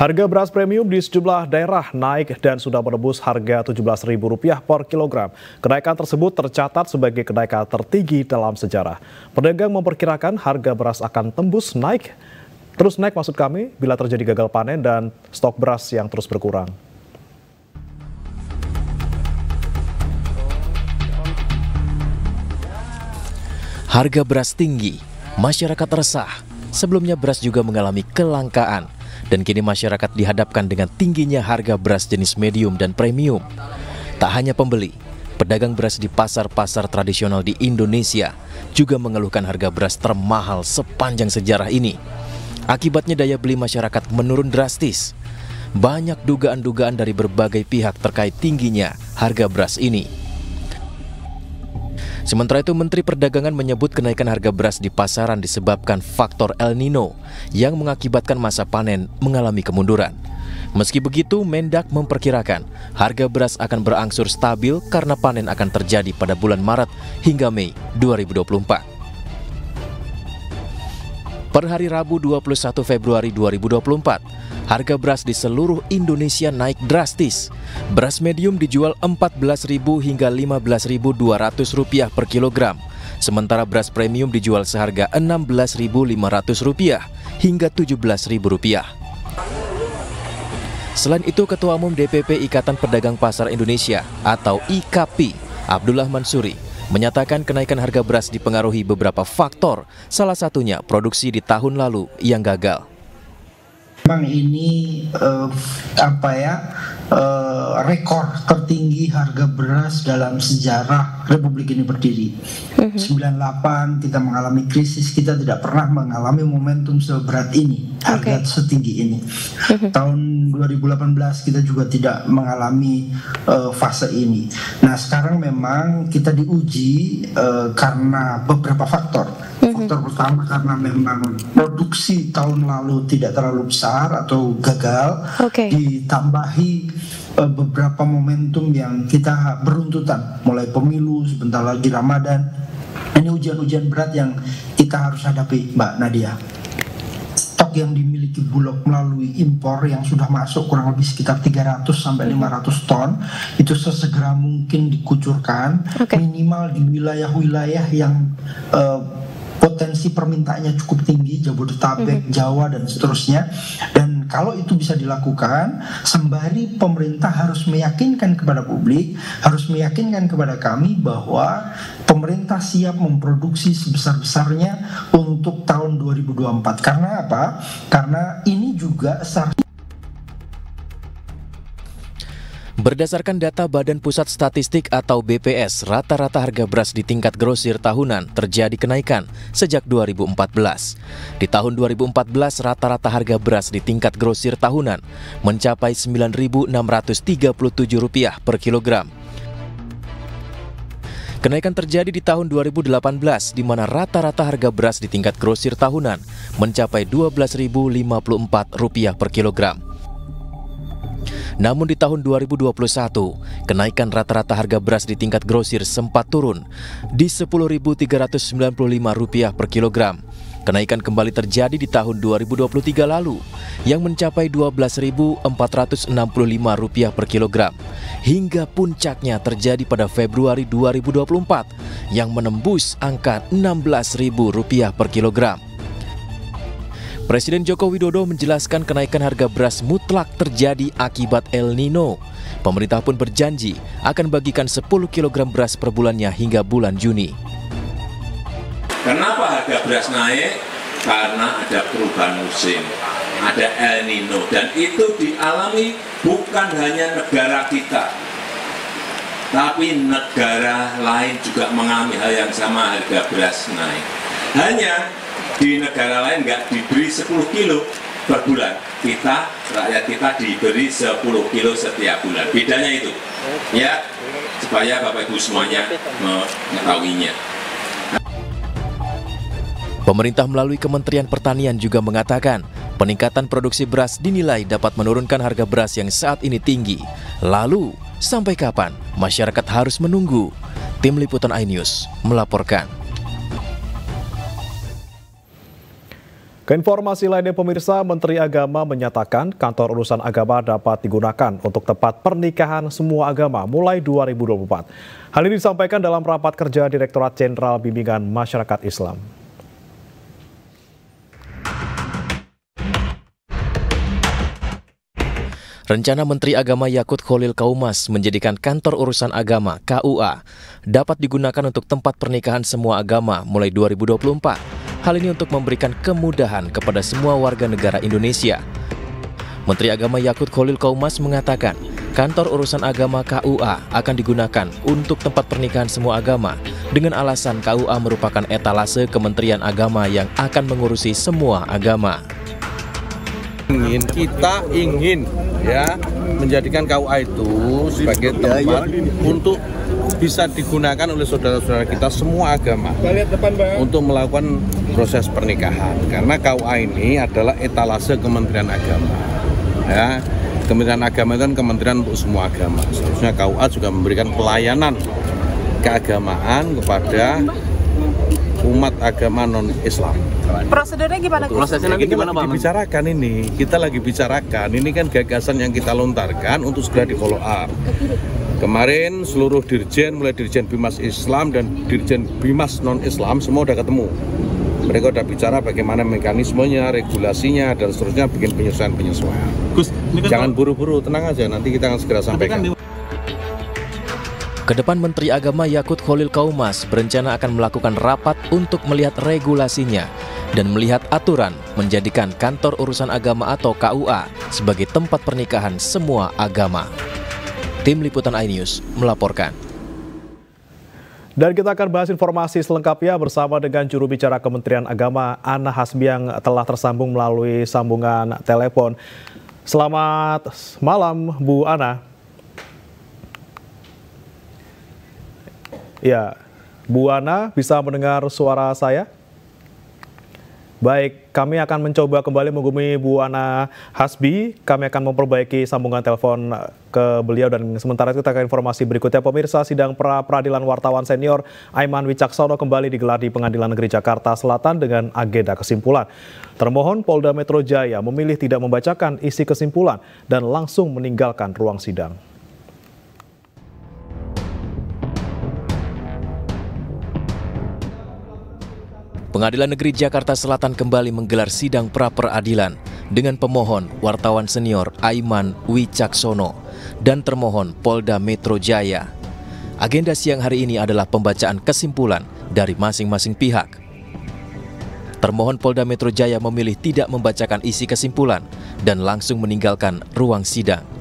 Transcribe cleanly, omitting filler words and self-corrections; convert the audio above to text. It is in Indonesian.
Harga beras premium di sejumlah daerah naik dan sudah menembus harga Rp17.000 per kilogram. Kenaikan tersebut tercatat sebagai kenaikan tertinggi dalam sejarah. Pedagang memperkirakan harga beras akan terus naik bila terjadi gagal panen dan stok beras yang terus berkurang. Harga beras tinggi, masyarakat resah. Sebelumnya beras juga mengalami kelangkaan. Dan kini masyarakat dihadapkan dengan tingginya harga beras jenis medium dan premium. Tak hanya pembeli, pedagang beras di pasar-pasar tradisional di Indonesia juga mengeluhkan harga beras termahal sepanjang sejarah ini. Akibatnya daya beli masyarakat menurun drastis. Banyak dugaan-dugaan dari berbagai pihak terkait tingginya harga beras ini. Sementara itu, Menteri Perdagangan menyebut kenaikan harga beras di pasaran disebabkan faktor El Nino yang mengakibatkan masa panen mengalami kemunduran. Meski begitu, Mendak memperkirakan harga beras akan berangsur stabil karena panen akan terjadi pada bulan Maret hingga Mei 2024. Per hari Rabu 21 Februari 2024, harga beras di seluruh Indonesia naik drastis. Beras medium dijual Rp14.000 hingga Rp15.200 per kilogram. Sementara beras premium dijual seharga Rp16.500 hingga Rp17.000. Selain itu, Ketua Umum DPP Ikatan Pedagang Pasar Indonesia atau IKAPI, Abdullah Mansuri, menyatakan kenaikan harga beras dipengaruhi beberapa faktor, salah satunya produksi di tahun lalu yang gagal. Memang ini rekor tertinggi harga beras dalam sejarah Republik ini berdiri. 98 kita mengalami krisis, kita tidak pernah mengalami momentum seberat ini, harga setinggi ini. Tahun 2018 kita juga tidak mengalami fase ini. Nah, sekarang memang kita diuji karena beberapa faktor. Faktor pertama karena memang produksi tahun lalu tidak terlalu besar atau gagal, ditambahi beberapa momentum yang kita beruntutan, mulai pemilu, sebentar lagi Ramadan. Ini ujian-ujian berat yang kita harus hadapi, Mbak Nadia. Stok yang dimiliki Bulog melalui impor yang sudah masuk kurang lebih sekitar 300 sampai 500 ton itu sesegera mungkin dikucurkan, minimal di wilayah-wilayah yang potensi permintaannya cukup tinggi, Jabodetabek, Jawa, dan seterusnya. Dan kalau itu bisa dilakukan, sembari pemerintah harus meyakinkan kepada publik, harus meyakinkan kepada kami bahwa pemerintah siap memproduksi sebesar-besarnya untuk tahun 2024. Karena apa? Karena ini juga Berdasarkan data Badan Pusat Statistik atau BPS, rata-rata harga beras di tingkat grosir tahunan terjadi kenaikan sejak 2014. Di tahun 2014, rata-rata harga beras di tingkat grosir tahunan mencapai Rp9.637 per kilogram. Kenaikan terjadi di tahun 2018, di mana rata-rata harga beras di tingkat grosir tahunan mencapai Rp12.054 per kilogram. Namun di tahun 2021, kenaikan rata-rata harga beras di tingkat grosir sempat turun di Rp10.395 per kilogram. Kenaikan kembali terjadi di tahun 2023 lalu yang mencapai Rp12.465 per kilogram. Hingga puncaknya terjadi pada Februari 2024 yang menembus angka Rp16.000 per kilogram. Presiden Joko Widodo menjelaskan kenaikan harga beras mutlak terjadi akibat El Nino. Pemerintah pun berjanji akan bagikan 10 kg beras per bulannya hingga bulan Juni. Kenapa harga beras naik? Karena ada perubahan musim, ada El Nino, dan itu dialami bukan hanya negara kita, tapi negara lain juga mengalami hal yang sama, harga beras naik. Hanya di negara lain nggak diberi 10 kilo per bulan, rakyat kita diberi 10 kilo setiap bulan. Bedanya itu, ya, supaya Bapak Ibu semuanya mengetahuinya. Pemerintah melalui Kementerian Pertanian juga mengatakan peningkatan produksi beras dinilai dapat menurunkan harga beras yang saat ini tinggi. Lalu, sampai kapan masyarakat harus menunggu? Tim Liputan iNews melaporkan. Keinformasi lainnya pemirsa, Menteri Agama menyatakan kantor urusan agama dapat digunakan untuk tempat pernikahan semua agama mulai 2024. Hal ini disampaikan dalam rapat kerja Direktorat Jenderal Bimbingan Masyarakat Islam. Rencana Menteri Agama Yakut Kholil Kaumas menjadikan kantor urusan agama KUA dapat digunakan untuk tempat pernikahan semua agama mulai 2024. Hal ini untuk memberikan kemudahan kepada semua warga negara Indonesia. Menteri Agama Yakut Kholil Kaumas mengatakan, kantor urusan agama KUA akan digunakan untuk tempat pernikahan semua agama dengan alasan KUA merupakan etalase Kementerian Agama yang akan mengurusi semua agama. Kita ingin ya menjadikan KUA itu sebagai tempat untuk bisa digunakan oleh saudara-saudara kita semua agama untuk melakukan proses pernikahan, karena KUA ini adalah etalase Kementerian Agama. Ya, Kementerian Agama itu kan kementerian untuk semua agama. Seharusnya KUA juga memberikan pelayanan keagamaan kepada umat agama non-Islam. Prosedurnya gimana? Prosesnya nanti gimana, Pak? Dibicarakan ini, kita lagi bicarakan. Ini kan gagasan yang kita lontarkan untuk segera di follow up. Kemarin seluruh dirjen, mulai Dirjen Bimas Islam dan Dirjen Bimas non-Islam semua udah ketemu. Mereka udah bicara bagaimana mekanismenya, regulasinya, dan seterusnya, bikin penyesuaian. Jangan buru-buru, tenang aja, nanti kita akan segera sampaikan. Kedepan Menteri Agama Yakut Kholil Kaumas berencana akan melakukan rapat untuk melihat regulasinya dan melihat aturan menjadikan kantor urusan agama atau KUA sebagai tempat pernikahan semua agama. Tim Liputan iNews melaporkan. Dan kita akan bahas informasi selengkapnya bersama dengan juru bicara Kementerian Agama Ana Hasbi yang telah tersambung melalui sambungan telepon. Selamat malam Bu Ana. Ya, Bu Ana bisa mendengar suara saya? Baik, kami akan mencoba kembali menghubungi Bu Ana Hasbi. Kami akan memperbaiki sambungan telepon ke beliau dan sementara kita ke informasi berikutnya. Pemirsa, sidang pra-peradilan wartawan senior Aiman Wicaksono kembali digelar di Pengadilan Negeri Jakarta Selatan dengan agenda kesimpulan. Termohon Polda Metro Jaya memilih tidak membacakan isi kesimpulan dan langsung meninggalkan ruang sidang. Pengadilan Negeri Jakarta Selatan kembali menggelar sidang pra-peradilan dengan pemohon wartawan senior Aiman Wicaksono dan termohon Polda Metro Jaya. Agenda siang hari ini adalah pembacaan kesimpulan dari masing-masing pihak. Termohon Polda Metro Jaya memilih tidak membacakan isi kesimpulan dan langsung meninggalkan ruang sidang.